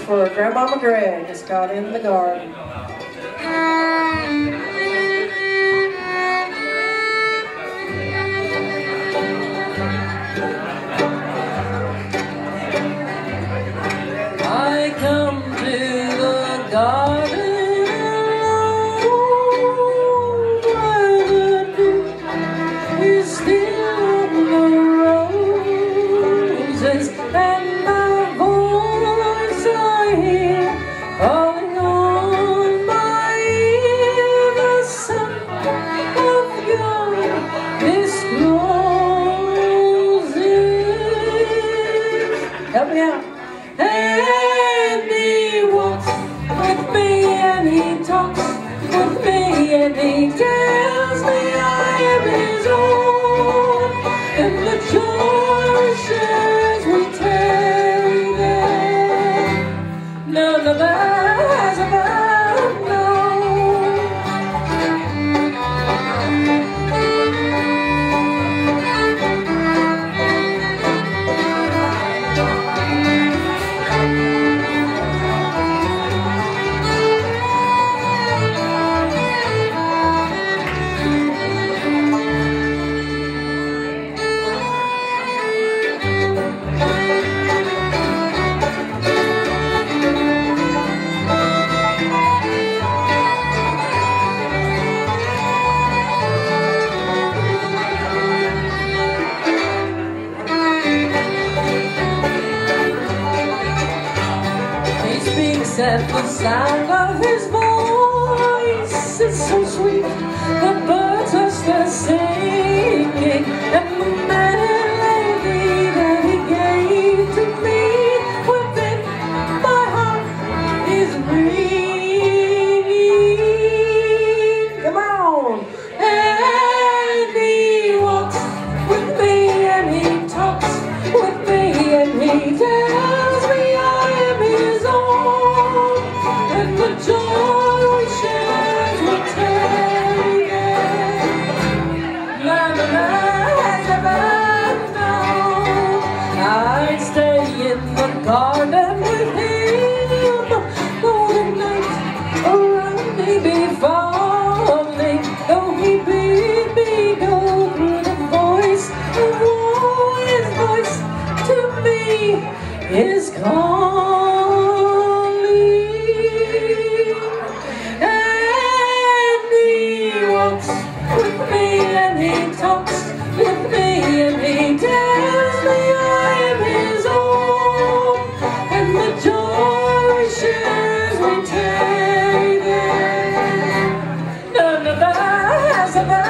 for Grandmama Greg. It's called In the Garden. I come to the garden alone, where the dew is still the roses, and my voice I hear calling on my ear the sound of your discloses. Help me out. And he walks with me and he talks with me and he tells me I am his own, and the joy we share as we tarry there, none of us has ever known. At the sound of his voice, it's so sweet. The birds are still singing, and the man and lady that he gave to me within my heart is ringing. Come on! And he walks with me and he talks with me and he tells me I am his own, and the joy we share as we tarry there, none of us has ever known. I'd stay in the garden with him, though the night around me be falling, though he bid me go through the voice, and his voice to me is calling. With me and he talks with me and he tells me I am his own, and the joy we share as we tarry there, none of us has ever